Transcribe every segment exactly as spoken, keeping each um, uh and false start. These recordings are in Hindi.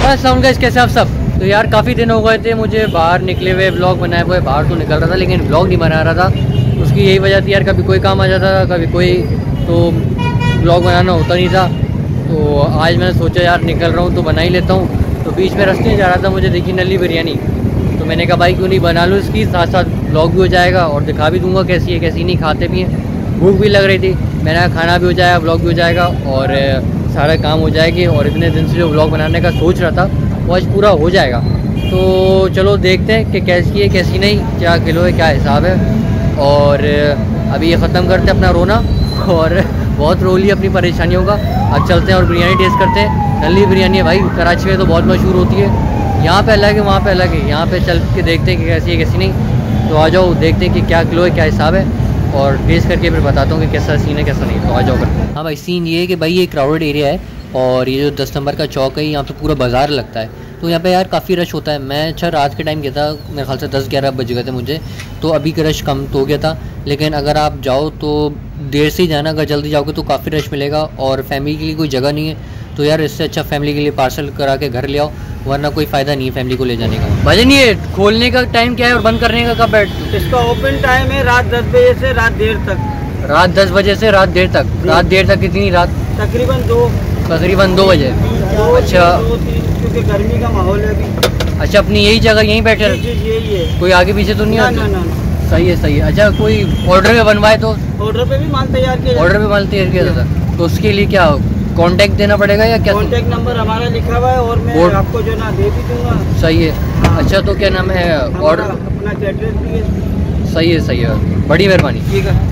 अस्सलाम गाइस, कैसे आप सब। तो यार काफ़ी दिन हो गए थे मुझे बाहर निकले हुए, ब्लॉग बनाए हुए। बाहर तो निकल रहा था लेकिन ब्लॉग नहीं बना रहा था। उसकी यही वजह थी यार, कभी कोई काम आ जाता था, कभी कोई, तो ब्लॉग बनाना होता नहीं था। तो आज मैंने सोचा यार निकल रहा हूँ तो बना ही लेता हूँ। तो बीच में रास्ते में जा रहा था, मुझे देखी नली बिरयानी, तो मैंने कहा भाई क्यों नहीं बना लूँ इसकी, साथ साथ ब्लॉग भी हो जाएगा और दिखा भी दूँगा कैसी है कैसी नहीं। खाते भी हैं, भूख भी लग रही थी, मैंने खाना भी हो जाएगा, ब्लॉग भी हो जाएगा और सारा काम हो जाएगी। और इतने दिन से जो ब्लॉग बनाने का सोच रहा था वो आज पूरा हो जाएगा। तो चलो देखते हैं कि कैसी है कैसी नहीं, क्या किलो है, क्या हिसाब है। और अभी ये ख़त्म करते हैं अपना रोना, और बहुत रो ली अपनी परेशानियों का। अब चलते हैं और बिरयानी टेस्ट करते हैं। नली बिरयानी है भाई, कराची में तो बहुत मशहूर होती है। यहाँ पे अलग है, वहाँ पे अलग है। यहाँ पे चल के देखते हैं कि कैसी है कैसी नहीं। तो आ जाओ देखते हैं कि क्या किलो है, क्या हिसाब है, और टेस्ट करके फिर बताता हूँ कि कैसा सीन है कैसा नहीं। तो आ जाओ कर। हाँ भाई, सीन ये है कि भाई ये क्राउडेड एरिया है और ये जो दस नंबर का चौक है यहाँ पे पूरा बाज़ार लगता है। तो यहाँ पे यार काफ़ी रश होता है। मैं अच्छा रात के टाइम गया था, मेरे ख्याल से दस ग्यारह बज गए थे मुझे, तो अभी का रश कम तो हो गया था। लेकिन अगर आप जाओ तो देर से ही जाना, अगर जल्दी जाओगे तो काफ़ी रश मिलेगा और फैमिली के लिए कोई जगह नहीं है। तो यार इससे अच्छा फैमिली के लिए पार्सल करा के घर ले आओ, वरना कोई फ़ायदा नहीं है फैमिली को ले जाने का। भजन ये खोलने का टाइम क्या है और बंद करने का कब है? इसका ओपन टाइम है रात दस बजे से रात देर तक। रात दस बजे से रात देर तक। रात देर तक कितनी रात? तकरीबन दो तकरीबन दो बजे। अच्छा, क्योंकि गर्मी का माहौल है अभी। अच्छा, अपनी यही जगह यहीं बैठे? यही है, कोई आगे पीछे तो नहीं आता? ना, ना, ना। सही है सही है। अच्छा, कोई ऑर्डर में बनवाए तो? ऑर्डर पे भी माल तैयार किया ऑर्डर पे माल तैयार किया जाता है। तो उसके लिए क्या कांटेक्ट देना पड़ेगा या क्या? कांटेक्ट नंबर हमारा लिखा हुआ है और मैं और... आपको जो ना दे भी दूंगा। सही है। हाँ। अच्छा, तो क्या नाम है ऑर्डर? अपना एड्रेस भी है। सही है सही है, बड़ी मेहरबानी। ठीक है।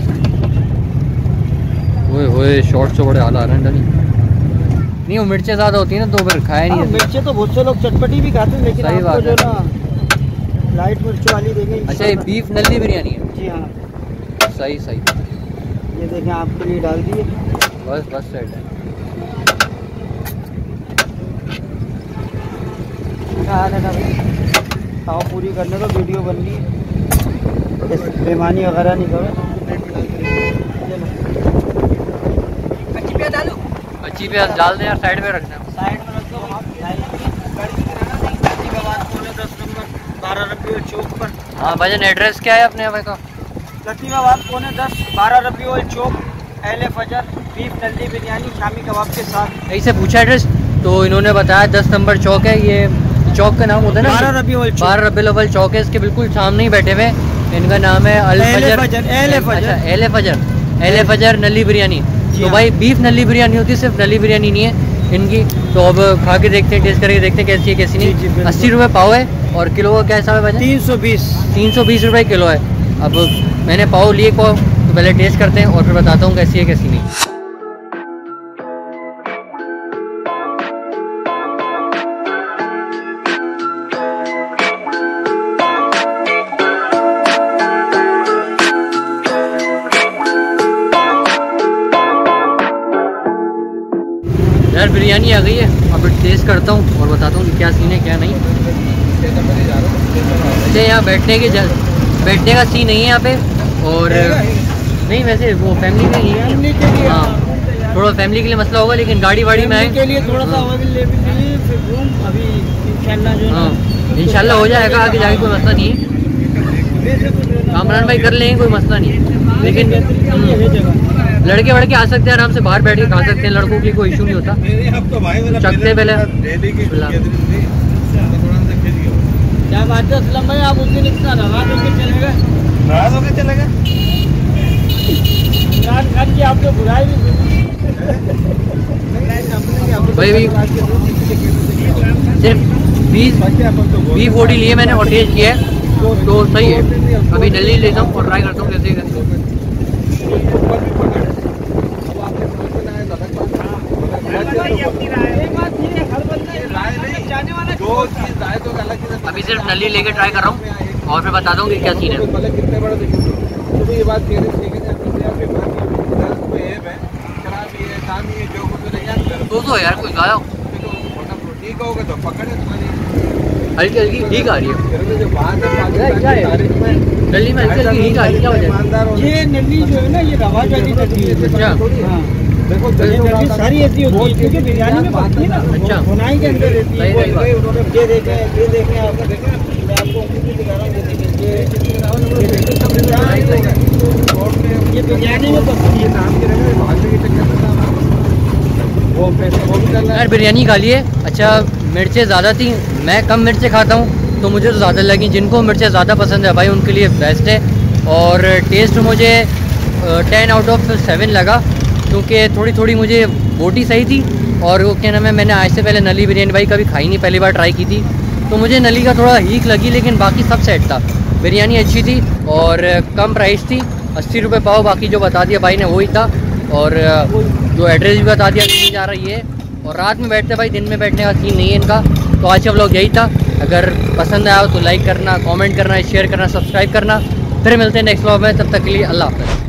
ओए होए, शॉर्ट से बड़े हाल आ रहे हैं डनी। नहीं, वो मिर्चें ज़्यादा होती है ना तो फिर खाया नहीं। मिर्चें तो बहुत से लोग चटपटी भी खाते हैं, लेकिन सही बात जो ना लाइट मिर्च वाली देंगे। अच्छा, ये बीफ नली बिरयानी है? जी हाँ। सही सही। ये देखें आपके लिए डाल दिए। बस बस सेट है। आओ पूरी करने को वीडियो बन रही है, बेमानी वगैरह नहीं करो। अच्छी प्याज डालो, अच्छी प्याज डाल दें यार, साइड में रखना। साइड में रख दो। दस नंबर बारह रबीउल चौक पर। हाँ भजन, एड्रेस क्या है अपने यहाँ का? लतीफ़ाबाद पौने दस बारह रबीउल चौक, अहले फजर, बीफ नली बिरयानी शामी कबाब के साथ। यही से पूछा एड्रेस, तो इन्होंने बताया दस नंबर चौक है। ये चौक का नाम होता है ना बारह रबीउल चौक। बारह रबीउल अव्वल चौक है, इसके बिल्कुल सामने ही बैठे हुए। इनका नाम है अल फजर। अहले फजर। अहले फजर अहले फजर नली बिरयानी। तो भाई बीफ नली बिरयानी होती है, सिर्फ नली बिरयानी नहीं है इनकी। तो अब खा के देखते हैं, टेस्ट करके देखते हैं कैसी है कैसी नहीं। अस्सी रुपये पाव है और किलो का क्या हिसाब है भाई? तीन सौ बीस तीन सौ बीस रुपये किलो है। अब मैंने पाव लिए पाव, तो पहले टेस्ट करते हैं और फिर बताता हूँ कैसी है कैसी नहीं। यार बिरयानी आ गई है, अब टेस्ट करता हूँ और बताता हूँ कि क्या सीन है क्या नहीं। अच्छा, यहाँ बैठने के बैठने का सीन नहीं है यहाँ पे, और नहीं वैसे वो फैमिली में ही है। हाँ, थोड़ा फैमिली के लिए मसला होगा, लेकिन गाड़ी वाड़ी में है के लिए थोड़ा सा अभी इंशाल्लाह जो हाँ इंशाल्लाह हो जाएगा। आगे जाके कोई मसला नहीं है, कामरान भाई कर लेंगे, कोई मसला नहीं है। लेकिन लड़के वड़के आ सकते हैं, आराम से बाहर बैठ के खा सकते हैं, लड़कों के लिए कोई इशू नहीं होता। चखते पहले क्या बात है असलम भाई, आप उस दिन इतना नाराज होकर चले गए? नाराज होकर चले गए? इमरान खान की आपने बुराई भी भाई भी सिर्फ बीस बीस बोटी लिए मैंने और टेस्ट किया है तो सही है। अभी नली लेता हूँ और ट्राई करता हूँ कैसे कैसे। अभी सिर्फ नली लेके ट्राई कर रहा हूँ और फिर बता दूँ कि क्या सीन है। दो सौ यार कोई ज़्यादा हल्की हल्की ठीक आ रही है। नली में हल्की हल्की ठीक आ रही है, क्या वजह है? ये नली जो है ना, ये रवा जाली नली है। अच्छा, हाँ, देखो सारी ऐसी होती है क्योंकि बिरयानी में पकती है ना, अच्छा भुनाई के अंदर रहती है। सही सही उन्होंने ये देखें ये देखें आपने देखा मैं आपको भी दिखा रहा हूँ, ये देखें ये ये बिरयानी में पकती है। नाम के यार बिरयानी खा लिए। अच्छा मिर्चें ज़्यादा थी, मैं कम मिर्चें खाता हूँ तो मुझे तो ज़्यादा लगी। जिनको मिर्चें ज़्यादा पसंद है भाई उनके लिए बेस्ट है। और टेस्ट मुझे टेन आउट ऑफ सेवन लगा क्योंकि थोड़ी थोड़ी मुझे बोटी सही थी। और वो क्या नाम है, मैंने आज से पहले नली बिरयानी भाई कभी खाई नहीं, पहली बार ट्राई की थी तो मुझे नली का थोड़ा हीक लगी, लेकिन बाकी सब सेट था। बिरयानी अच्छी थी और कम प्राइस थी, अस्सी रुपये पाव। बाकी जो बता दिया भाई ने वही था, और जो एड्रेस भी बता दिया कहीं जा रही है। और रात में बैठते भाई, दिन में बैठने का सीन नहीं है इनका। तो आज का व्लॉग यही था। अगर पसंद आया हो तो लाइक करना, कमेंट करना, शेयर करना, सब्सक्राइब करना। फिर मिलते हैं नेक्स्ट व्लॉग में, तब तक के लिए अल्लाह हाफ़िज़।